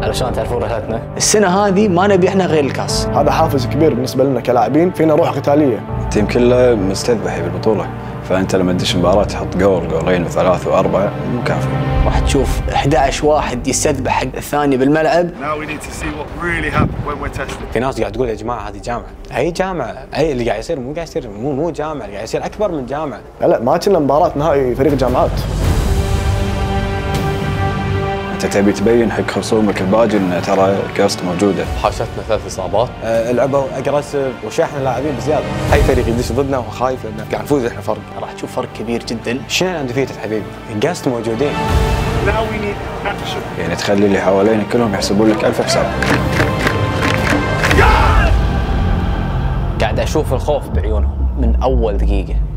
علشان تعرفون رحلتنا. السنه هذه ما نبي احنا غير الكاس. هذا حافز كبير بالنسبه لنا كلاعبين، فينا روح قتاليه. التيم كله مستذبح بالبطوله، فانت لما تدش مباراه تحط جول جولين وثلاث واربعه مكافئ. راح تشوف 11 واحد يستذبح حق الثاني بالملعب. في ناس قاعد تقول يا جماعه هذه جامعه، اي جامعه، اي اللي قاعد يصير مو قاعد يصير مو جامعه، اللي قاعد يصير اكبر من جامعه. لا ما كنا مباراه نهائي فريق جامعات. انت تبي تبين حق خصومك الباجي ان ترى كاست موجوده. حاشتنا 3 اصابات، لعبوا اجريسيف وشاحن اللاعبين بزياده. اي فريق يدش ضدنا وهو خايف انه قاعد نفوز احنا فرق. راح تشوف فرق كبير جدا. شنو الاندفيتد حبيبي؟ كاست موجودين. يعني تخلي اللي حوالينك كلهم يحسبون لك 1000 حساب. قاعد اشوف الخوف بعيونهم من اول دقيقه.